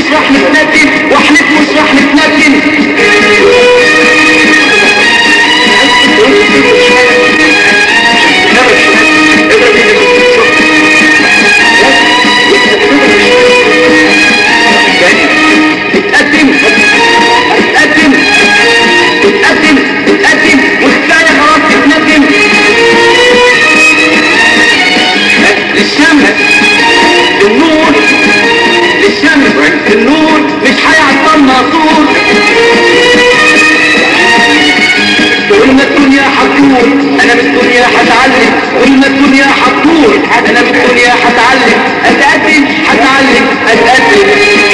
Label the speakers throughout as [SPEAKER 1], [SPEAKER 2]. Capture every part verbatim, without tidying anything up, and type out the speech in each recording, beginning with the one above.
[SPEAKER 1] مش راح نتندم، واحلف مش راح نتندم. اتقدم اتقدم اتقدم اتقدم وكفايه خلاص تتندم. للشمس النور، للشمس النور مش هيعطلنا طول. طول ما الدنيا هتدور انا من الدنيا هتعلم، طول ما الدنيا هتدور انا من الدنيا هتعلم. اتقدم هتعلم اتقدم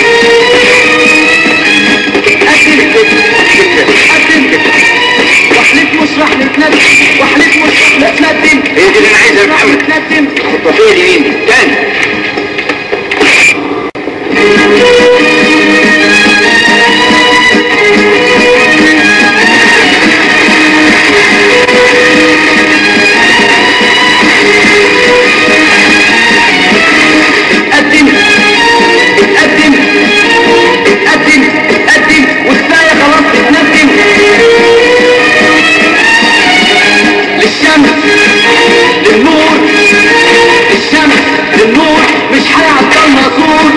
[SPEAKER 1] اتقدم واحلف مش راح نتندم، واحلف مش راح نتندم. هي دي اللي انا عايزها يا محمد. نتندم الطفيله اليمين تاني. اتقدم اتقدم اتقدم اتقدم وكفايه خلاص تتندم. للشمس للنور، الشمس للنور مش هيعطلنا طول.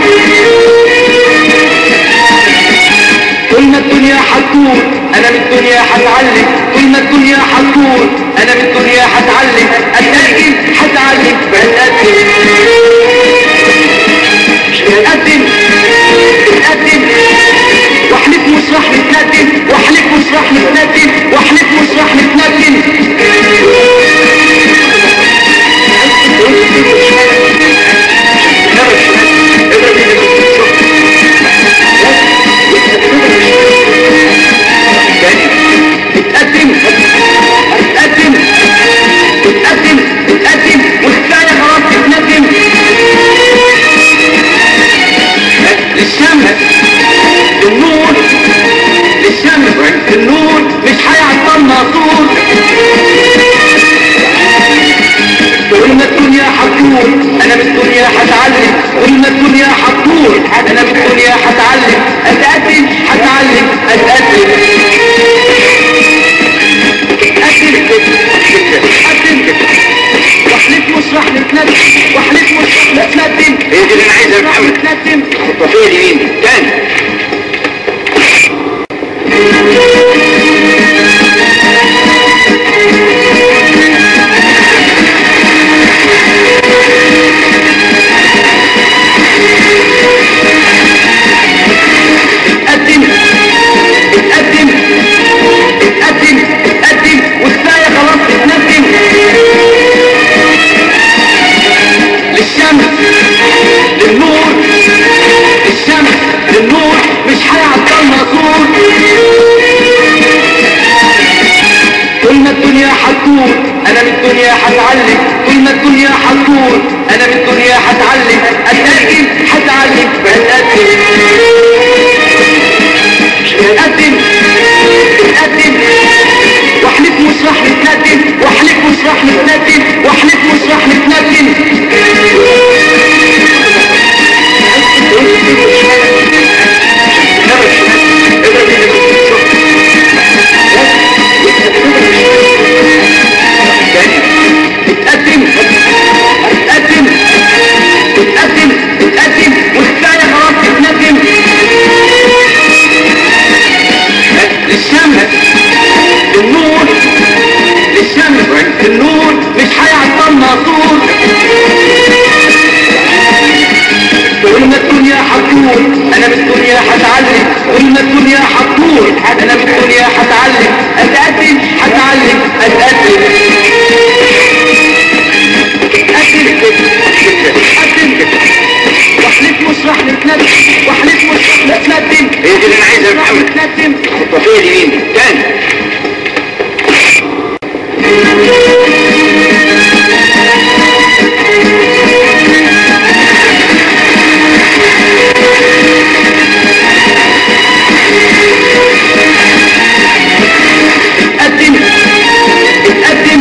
[SPEAKER 1] طول ما الدنيا هتدور انا من الدنيا هتعلم، طول ما الدنيا هتدور انا من الدنيا هتعلم. اتقدم هتعلم اتقدم اتقدم اتقدم واحلف مش راح نتندم، واحلف مش راح نتندم، واحلف مش راح نتندم. اتقدم اتقدم اتقدم اتقدم وكفايه خلاص تتندم. للشمس النور، للشمس النور مش هيعطلنا طول. طول ما الدنيا هتدور انا من الدنيا هتعلم، طول ما الدنيا هتدور انا من الدنيا هتعلم. اتقدم هتعلم اتقدم اتقدم اتقدم واحلف مش راح نتندم، واحلف مش راح نتندم. هي دي اللي انا عايزها يا محمد. نتندم الطفيله اليمين تاني. اتقدم اتقدم اتقدم اتقدم وكفايه خلاص تتندم. للشمس للنور، الشمس للنور مش هيعطلنا طول. طول ما الدنيا هتدور انا من الدنيا هتعلم، طول ما الدنيا هتدور انا من الدنيا هتعلم. اتقدم هتعلم اتقدم اتقدم اتقدم واحلف مش راح نتندم، واحلف مش راح نتندم، واحلف مش راح نتندم. اتقدم اتقدم اتقدم اتقدم وكفايه خلاص تتندم. للشمس النور، للشمس النور مش هيعطلنا طول. طول ما الدنيا هتدور انا من الدنيا هتعلم، طول ما الدنيا هتدور انا من الدنيا هتعلم. اتقدم هتعلم اتقدم اتقدم اتقدم واحلف مش راح نتندم، واحلف مش راح نتندم. هي دي اللي انا عايزها يا محمد. نتندم الطفيله اليمين تاني. اتقدم اتقدم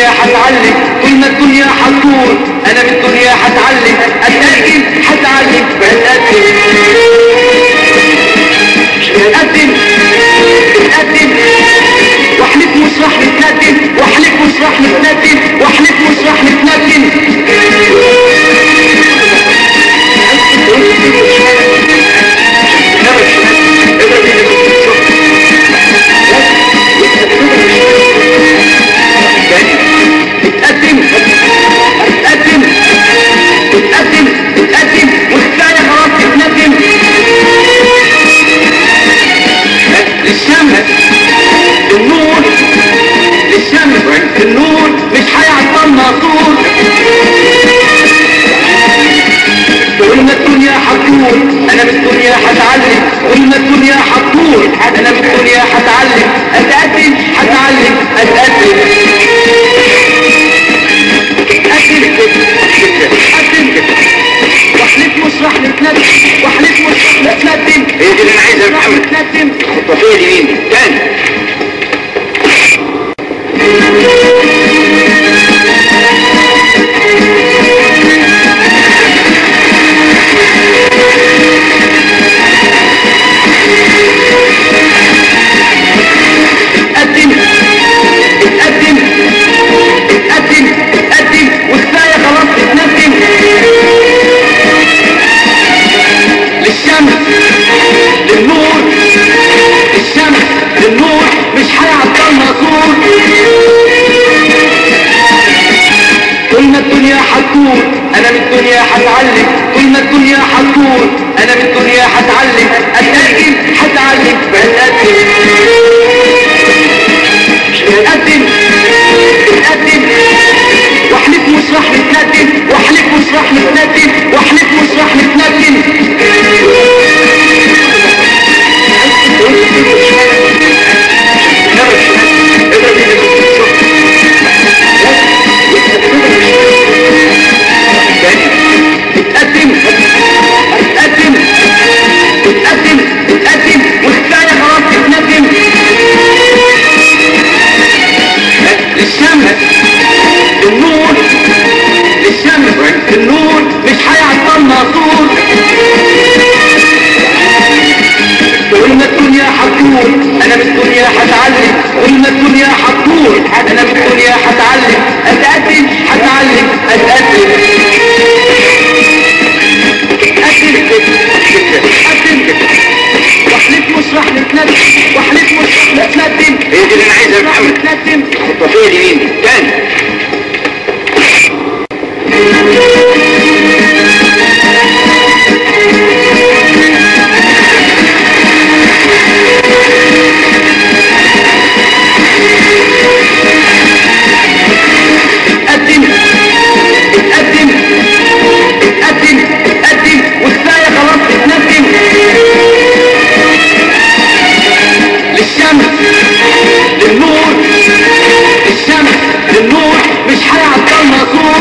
[SPEAKER 1] الدنيا هتعلم طول ما الدنيا هتطول انا من الدنيا هتعلم اتقدم هتعلم بتقدم بتقدم بتقدم واحلف مش راح نتندم واحلف مش راح نتندم واحلف مش راح نتندم اتقدم اتقدم اتقدم اتقدم وكفايه خلاص تتندم للشمس النور للشمس النور مش هيعطلنا طول طول ما الدنيا هتطول انا من الدنيا هتعلم طول ما الدنيا هتطول انا من الدنيا هتعلم اتقدم هتعلم اتقدم اتقدم اتقدم واحلف مش راح نتندم واحلف مش راح نتندم هي دي اللي انا عايزها راح نتندم خطوه فيها اليمين تاني اتقدم اتقدم اتقدم اتقدم وكفايه خلاص تتندم للشمس للنور الشمس للنور مش هيعطلنا طول طول ما الدنيا هتطول انا من الدنيا هتعلم طول ما الدنيا هتطول انا من الدنيا هتعلم اتقدم هتعلم بتقدم بتقدم بتقدم واحلف مش راح نتندم واحلف مش راح نتندم واحلف مش راح نتندم اتقدم اتقدم اتقدم اتقدم وكفايه خلاص تتندم للشمس النور للشمس النور مش هيعطلنا طول طول ما الدنيا هتطول انا من الدنيا هتعلم طول ما الدنيا هتطول انا من الدنيا هتعلم اتقدم هتعلم اتقدم اتقدم اتقدم واحلف مش راح نتندم واحلف مش راح نتندم هي دي اللي انا عايزها راح نتندم خطوه فيها اليمين تاني اتقدم اتقدم اتقدم اتقدم وكفايه خلاص تتندم للشمس للنور الشمس للنور مش هيعطلنا طول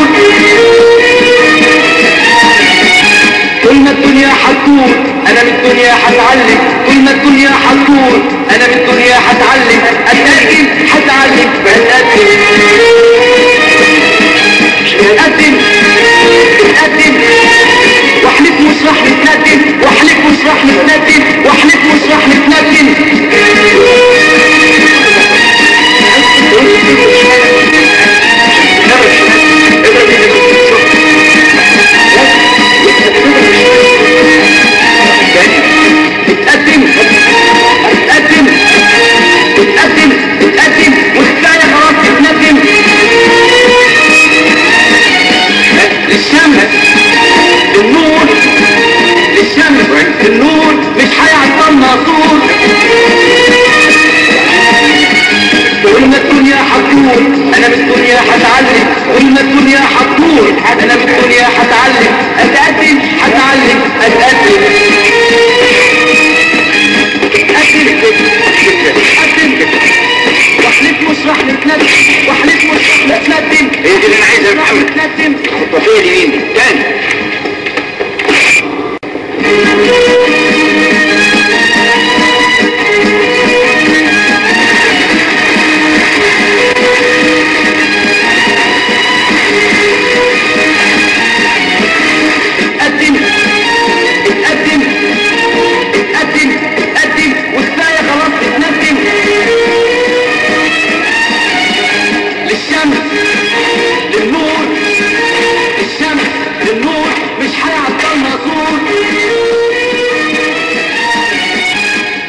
[SPEAKER 1] طول ما الدنيا هتطول انا من الدنيا هتعلم طول ما الدنيا هتطول انا من الدنيا هتعلم اتقدم هتعلم بتقدم بتقدم بتقدم واحلف مش راح نتندم واحلف مش راح نتندم واحلف مش راح نتندم اتقدم اتقدم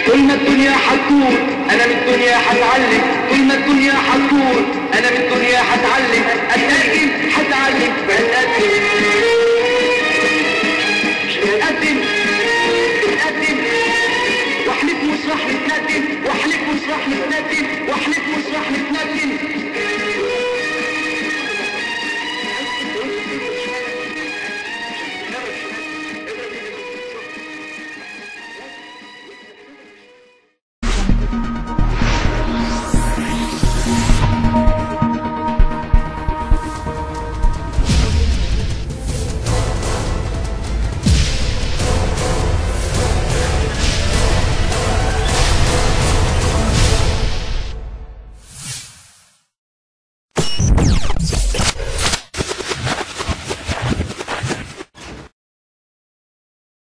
[SPEAKER 1] طول ما الدنيا حتدور انا من الدنيا هتعلم، طول ما الدنيا حتدور انا من الدنيا هتعلم، اتقدم هتعلم بتقدم بتقدم بتقدم واحلف مش راح نتندم، واحلف مش راح نتندم